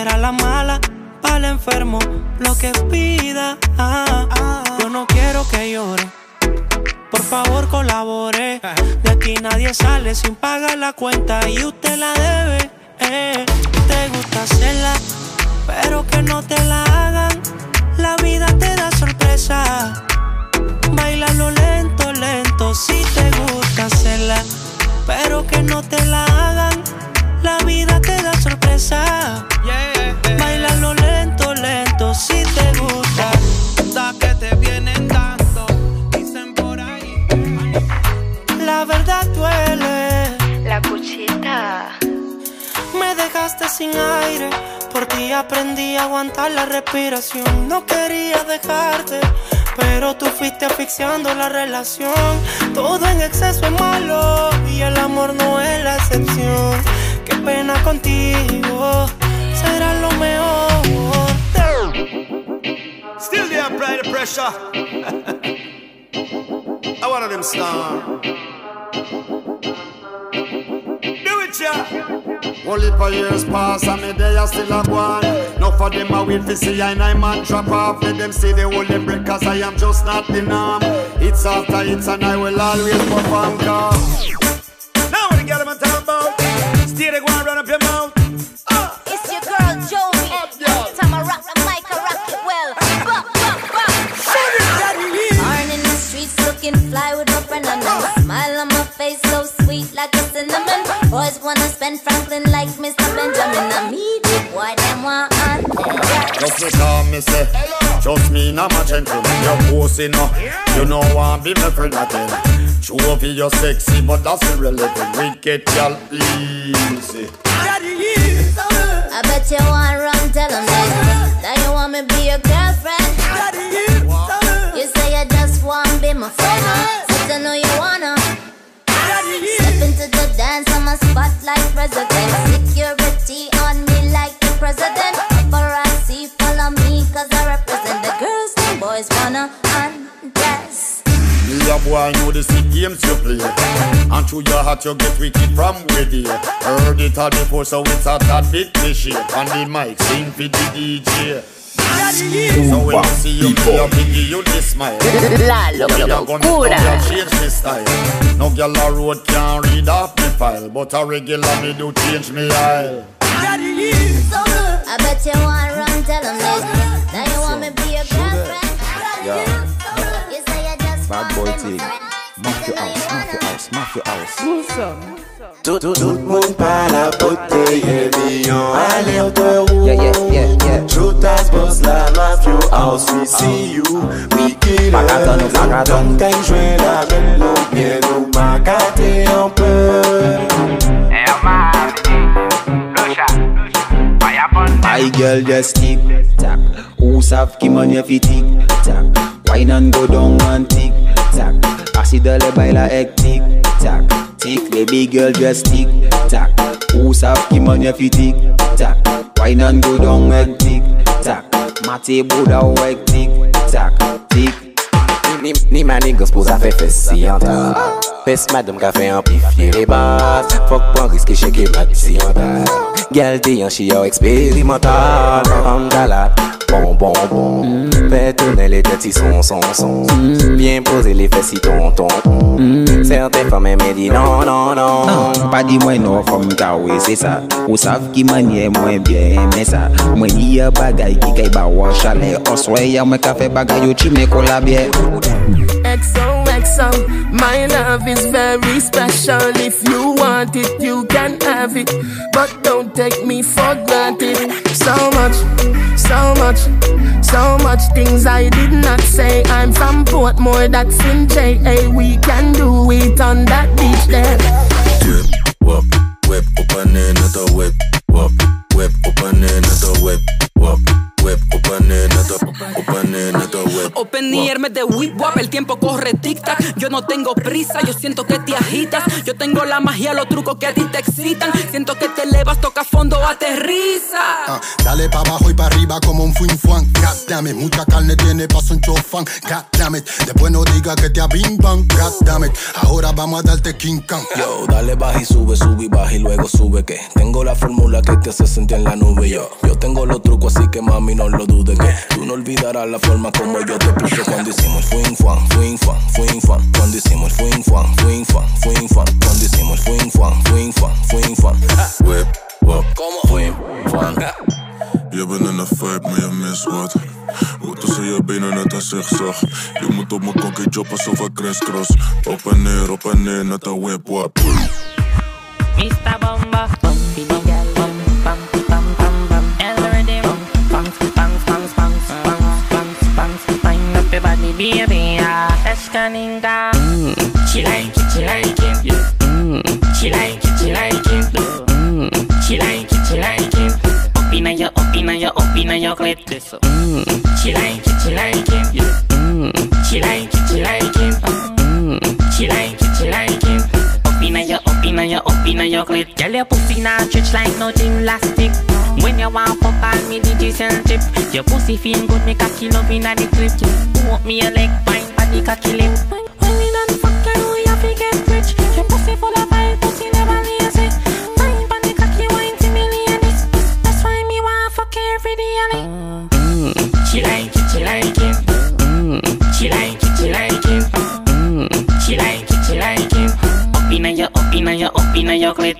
será la mala para el enfermo, lo que pida. Yo no quiero que llore, por favor colabore. De aquí nadie sale sin pagar la cuenta y usted la debe. Te gusta hacerla, pero que no te la hagan. La vida te da sorpresa. Bailalo lento, lento, si te gusta hacerla, pero que no te la hagan. La vida te da sorpresa. Bailalo lento, lento, si te gusta. Da que te vienen dando, dicen por ahí. La verdad duele. La cuchita. Me dejaste sin aire, por ti aprendí a aguantar la respiración. No quería dejarte, pero tú fuiste asfixiando la relación. Todo en exceso es malo y el amor no es la excepción. Qué pena contigo, será lo mejor. Still the pride, the pressure. I want them star. Do it, yeah. Only for years pass and me they are still a one. No for them I wait for see I man drop off. Let them say they hold them break cause I am just not the norm. It's after it's and I will always perform. Now what the girl I'm talking about? Stay there, go and run up your mouth. It's your girl Joey. Time I rock the mic, I rock it well. Bop, bop, bop. Born in the streets looking fly with my friend and a smile on my face so sweet like a cinnamon. Boys wanna spend Franklin like Mr. Benjamin. I meet it, boy, them want on. Just because me say, trust me, not my gentleman. You're pussy no, you know I be my friend again. Show off you're sexy, but that's irrelevant. Wicked girl, easy. I bet you want run, tell them that you want me be your girlfriend. You say you just want be my friend, but I know you wanna. Step into the dance, I'm a spotlight president. Security on me like the president. Paparazzi follow me cause I represent the girls and boys wanna undress. Me a boy know the sick games you play, and through your heart you get wicked from where they heard it all before, so it's a that bit fishy. On the mic, sing for the DJ. So when you see you, me a biggie you this smile. La locura. Change me style. No girl a road can't read off me file, but a regular me do change me aisle. I bet you want run, tell them that you want me be your girlfriend. You say you just Bad boy want thing. me my friend. Smack your house, smack your house, smack your house. Awesome. Tout moun pa la pote, million alerte roux. Yeah. Shoot as boss la mafia house, we see you, we kill Pakaton, pakaton. Kay jwe la men lo, bien nou makate un peu. My girl just tick tack. Who sav ki man ye fi tick tack. Wine and go down and tick tack. Acide le baila ek tick tack. Tick baby girl just tick tack. Who sav ki man ye fi tick tack. Wine and go down ek tick tack. Mate boda ou ek tick tack. Tick. Ni manigas pou sa fe fesi an ta. Pes madame ka fe amplifier les bases. Fok pran riske cheke mat si an ta. Gyal te yon chi yo expérimental. Amdalat, bon Fais tourner les têtes si son Bien poser les fesses si ton Certaines femmes me disent non. Pas di mwen non fom ka we c'est ça. Ou sav ki manye mwen bien mais ça. Mwen yi a bagay ki kay ba wa chale. Oswe ya mwen ka fe bagay yo chi me kola bien. XOXO, my love is very special. If you want it, you can have it, but don't take me for granted. So much things I did not say. I'm from Portmore, that's in JA. We can do it on that beach there. Web opening at the web opening at the web opening at the web open ear, me de whip wap, el tiempo corre tic-tac. Yo no tengo prisa, yo siento que te agitas. Yo tengo la magia, los trucos que a ti te excitan. Siento que te elevas, toca fondo, aterriza. Dale pa' abajo y pa' arriba como un fin fuan. God damn it, mucha carne tiene paso un chofán. God damn it, después no diga que te abimban. God damn it, ahora vamos a darte King Kong. Yo, dale baja y sube y baja y luego sube que tengo la fórmula que te hace sentir en la nube. Yo tengo los trucos, así que mami no lo dudes que tú no olvidarás la forma como yo te puse cuando hicimos el fuin fuan, fuin fuan, fuin fuan. Cuando hicimos el fuin fuan, fuin fuan, fuin fuan. Cuando hicimos el fuin fuan, fuin fuan, fuin fuan. Whip, wop, fuin fuan. Je bent in een vibe, maar je mist wat. Goed tussen je benen net een zigzag. Je moet op mijn kokkie joppen alsof ik crisscross. Op en neer, net een whip wap. Mr. Bomba, bumpy the girl, bum, and the rhythm, bounce, wind up your body, baby, Escaninga. She like it, yeah. She like it, she like it. Up in your clit. She like it, yeah. She like it. She like it. Up in your clit. Girl, your pussy not stretch like no gymnastic. When you want fuck on me, the decent tip. Your pussy feel good, make a kill up inna the clip. Want me a leg fine, for the cocky lip. When we done fuck, you know you have to get rich. Your pussy full of fire, pussy never lazy. Fine, for the cocky wine to million. That's why me want fuck every day. She like it. She like it. She like it. Up in your clit.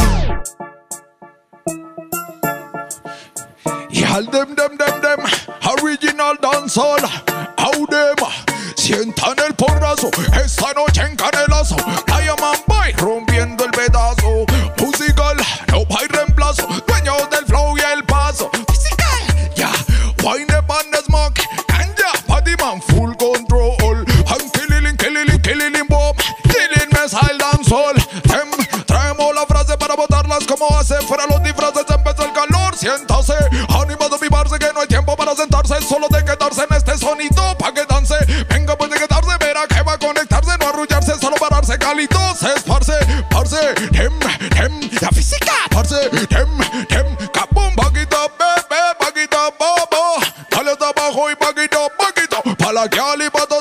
Y'all them original dancehall. How them sientan el porrazo esta noche en Canelazo. Diamond Boy rompiendo el pedazo. Musical, no hay reemplazo. Dueños del flow y el paso. Physical, yeah. Wine up and the smoke. Ganja, body man full control. I'm killing bomb. Killing me style dancehall. Traemos la frase para botarlas como hace. Fuera los disfraces, empezó el calor. Siéntase, animado mi parce, que no hay tiempo para sentarse. Solo de quedarse en este sonido pa' que dance. Venga pues de quedarse, verá que va a conectarse. No arrullarse, solo pararse, calitos. Se esparce, parce, la física. Parce, capum, paquita, bebé, paquita, bobo. Dale hasta abajo y paquita, pa' la que alipa.